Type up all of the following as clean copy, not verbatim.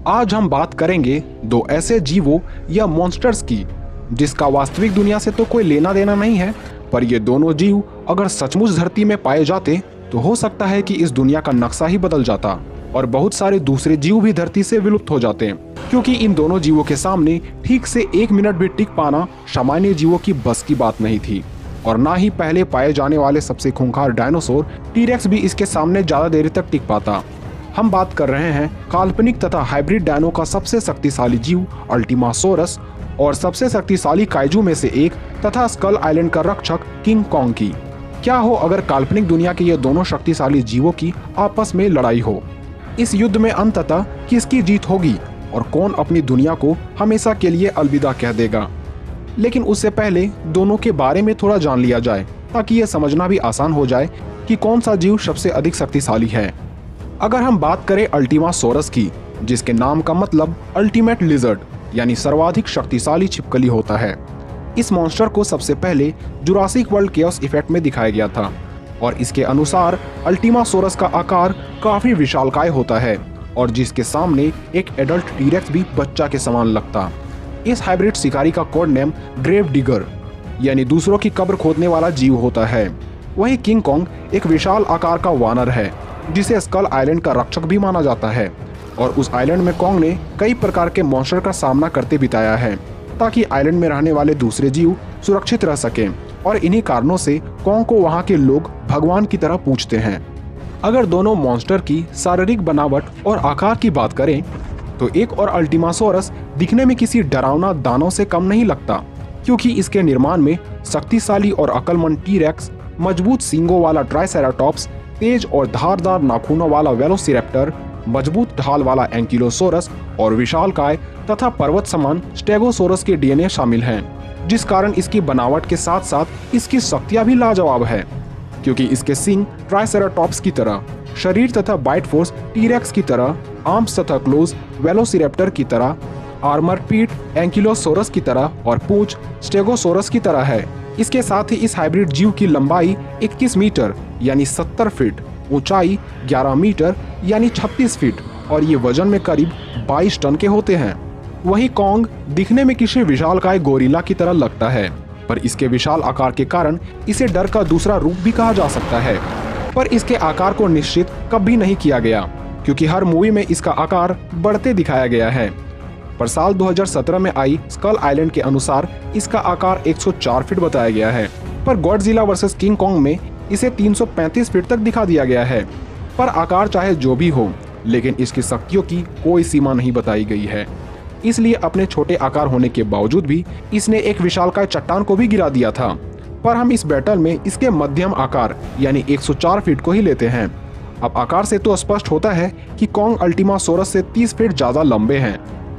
आज हम बात करेंगे दो ऐसे जीवों या मॉन्स्टर्स की जिसका वास्तविक दुनिया से तो कोई लेना देना नहीं है, पर ये दोनों जीव अगर सचमुच धरती में पाए जाते तो हो सकता है कि इस दुनिया का नक्शा ही बदल जाता और बहुत सारे दूसरे जीव भी धरती से विलुप्त हो जाते, क्योंकि इन दोनों जीवों के सामने ठीक से 1 मिनट भी टिक पाना सामान्य जीवों की बस की बात नहीं थी। और ना ही पहले पाए जाने वाले सबसे खूंखार डायनासोर टीरेक्स भी इसके सामने ज्यादा देर तक टिक पाता। हम बात कर रहे हैं काल्पनिक तथा हाइब्रिड डायनो का सबसे शक्तिशाली जीव अल्टीमासोरस और सबसे शक्तिशाली काइजू में से एक तथा स्कल आइलैंड का रक्षक किंग कॉन्ग की। क्या हो अगर काल्पनिक दुनिया के ये दोनों शक्तिशाली जीवों की आपस में लड़ाई हो? इस युद्ध में अंततः किसकी जीत होगी और कौन अपनी दुनिया को हमेशा के लिए अलविदा कह देगा? लेकिन उससे पहले दोनों के बारे में थोड़ा जान लिया जाए ताकि यह समझना भी आसान हो जाए कि कौन सा जीव सबसे अधिक शक्तिशाली है। अगर हम बात करें अल्टीमासोरस की, जिसके नाम का मतलब अल्टीमेट लिजर्ड यानी सर्वाधिक शक्तिशाली छिपकली होता है, इस मॉन्स्टर को सबसे पहले जुरासिक वर्ल्ड केओस इफेक्ट में दिखाया गया था और इसके अनुसार अल्टीमासोरस का आकार काफी विशालकाय होता है और जिसके सामने एक एडल्ट टीरेक्स भी बच्चा के समान लगता। इस हाइब्रिड शिकारी का कोड नेम ग्रेव डिगर यानी दूसरों की कब्र खोदने वाला जीव होता है। वहीं किंग कॉन्ग एक विशाल आकार का वानर है जिसे स्कल आइलैंड का रक्षक भी माना जाता है और उस आइलैंड में कॉन्ग ने कई प्रकार के मॉन्स्टर का सामना करते बिताया है ताकि आइलैंड में रहने वाले दूसरे जीव सुरक्षित रह सकें और इन्हीं कारणों से कॉन्ग को वहां के लोग भगवान की तरह पूजते हैं। अगर दोनों मॉन्स्टर की शारीरिक बनावट और आकार की बात करें तो एक और अल्टीमासोरस दिखने में किसी डरावना दानव से कम नहीं लगता, क्योंकि इसके निर्माण में शक्तिशाली और अक्लमंद टीरेक्स, मजबूत सींगों वाला ट्राइसेराटॉप्स, तेज और धारदार नाखूनों वाला वेलोसिरैप्टर, मजबूत ढाल वाला एंकिलोसोरस और विशालकाय तथा पर्वत समान स्टेगोसोरस के डीएनए शामिल हैं, जिस कारण इसकी बनावट के साथ साथ इसकी शक्तियां भी लाजवाब है, क्योंकि इसके सींग ट्राइसेराटॉप्स की तरह, शरीर तथा बाइट फोर्स टीरेक्स की तरह, आर्म्स तथा क्लोज वेलोसिरैप्टर की तरह, आर्मर पीठ एंकिलोसोरस की तरह और पूंछ स्टेगोसोरस की तरह है। इसके साथ ही इस हाइब्रिड जीव की लंबाई 21 मीटर यानी 70 फीट, ऊंचाई 11 मीटर यानी 36 फीट और ये वजन में करीब 22 टन के होते हैं। वहीं कॉन्ग दिखने में किसी विशालकाय गोरिल्ला की तरह लगता है, पर इसके विशाल आकार के कारण इसे डर का दूसरा रूप भी कहा जा सकता है। पर इसके आकार को निश्चित कभी नहीं किया गया, क्योंकि हर मूवी में इसका आकार बढ़ते दिखाया गया है। पर साल 2017 में आई स्कल आइलैंड के अनुसार इसका आकार 104 फीट बताया गया है, पर गॉडजिला वर्सेस किंग कॉन्ग में इसे 335 फीट तक दिखा दिया गया है। पर आकार चाहे जो भी हो, लेकिन इसकी शक्तियों की कोई सीमा नहीं बताई गई है। इसलिए अपने छोटे आकार होने के बावजूद भी इसने एक विशालकाय चट्टान को भी गिरा दिया था। पर हम इस बैटल में इसके मध्यम आकार यानी 104 फीट को ही लेते हैं। अब आकार से तो स्पष्ट होता है कि कॉन्ग अल्टीमासोरस से 30 फीट ज्यादा लंबे हैं।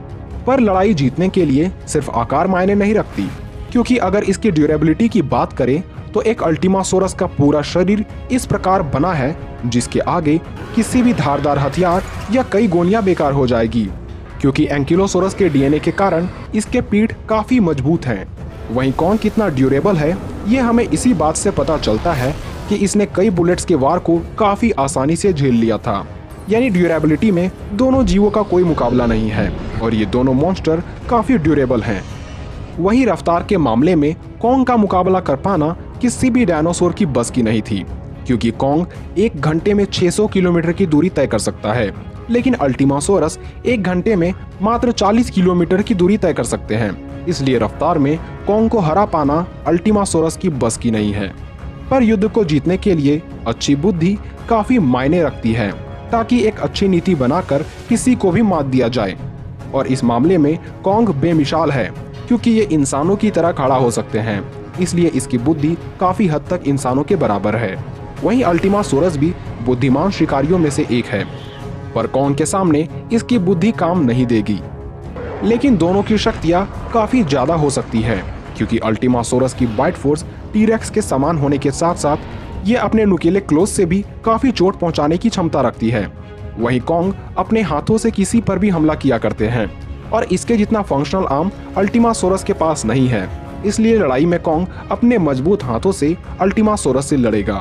पर लड़ाई जीतने के लिए सिर्फ आकार मायने नहीं रखती, क्योंकि अगर इसकी ड्यूरेबिलिटी की बात करें तो एक अल्टीमासोरस का पूरा शरीर इस प्रकार बना है जिसके आगे किसी भी धारदार हथियार या कई गोलियां बेकार हो जाएगी, क्योंकि एंकिलोसोरस के डीएनए के कारण इसके पीठ काफी मजबूत है। वहीं कॉन्ग कितना ड्यूरेबल है ये हमें इसी बात से पता चलता है कि इसने कई बुलेट्स के वार को काफी आसानी से झेल लिया था। यानी ड्यूरेबिलिटी में दोनों जीवों का कोई मुकाबला नहीं है और ये दोनों मॉन्स्टर काफी ड्यूरेबल हैं। वहीं रफ्तार के मामले में कॉन्ग का मुकाबला कर पाना किसी भी डायनासोर की बस की नहीं थी, क्योंकि कॉन्ग 1 घंटे में 600 किलोमीटर की दूरी तय कर सकता है, लेकिन अल्टीमासोरस 1 घंटे में मात्र 40 किलोमीटर की दूरी तय कर सकते हैं। इसलिए रफ्तार में कॉन्ग को हरा पाना अल्टीमासोरस की बस की नहीं है। पर युद्ध को जीतने के लिए अच्छी बुद्धि काफी मायने रखती है, ताकि एक अच्छी नीति बनाकर किसी को भी मात दिया जाए। और इस मामले में कॉन्ग बेमिसाल है, क्योंकि ये इंसानों की तरह खड़ा हो सकते हैं, इसलिए इसकी बुद्धि काफी हद तक इंसानों के बराबर है। वहीं अल्टीमासोरस भी बुद्धिमान शिकारियों में से एक है, पर कॉन्ग के सामने इसकी बुद्धि काम नहीं देगी। लेकिन दोनों की शक्तियां काफी ज्यादा हो सकती है, क्योंकि अल्टीमासोरस की बाइट फोर्स टीरेक्स के समान होने के साथ साथ ये अपने नुकीले क्लोज से भी काफी चोट पहुंचाने की क्षमता रखती है। वहीं कॉन्ग अपने हाथों से किसी पर भी हमला किया करते हैं और इसके जितना फंक्शनल आर्म अल्टीमासोरस के पास नहीं है, इसलिए लड़ाई में कॉन्ग अपने मजबूत हाथों से अल्टीमासोरस से लड़ेगा।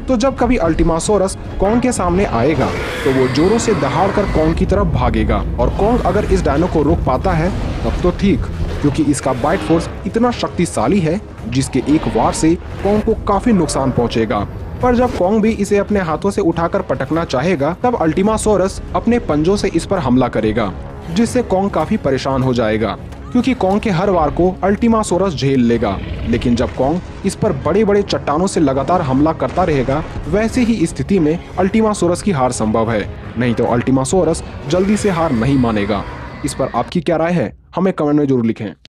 तो जब कभी अल्टीमासोरस कॉन्ग के सामने आएगा तो वो जोरों से दहाड़कर कॉन्ग की तरफ भागेगा, और कॉन्ग अगर इस डायनो को रोक पाता है तब तो ठीक, क्योंकि इसका बाइट फोर्स इतना शक्तिशाली है जिसके एक वार से कॉन्ग को काफी नुकसान पहुंचेगा। पर जब कॉन्ग भी इसे अपने हाथों से उठाकर पटकना चाहेगा तब अल्टीमासोरस अपने पंजों से इस पर हमला करेगा, जिससे कॉन्ग काफी परेशान हो जाएगा, क्योंकि कॉन्ग के हर वार को अल्टीमासोरस झेल लेगा। लेकिन जब कॉन्ग इस पर बड़े बड़े चट्टानों से लगातार हमला करता रहेगा, वैसे ही स्थिति में अल्टीमासोरस की हार संभव है, नहीं तो अल्टीमासोरस जल्दी से हार नहीं मानेगा। इस पर आपकी क्या राय है, हमें कमेंट में जरूर लिखें।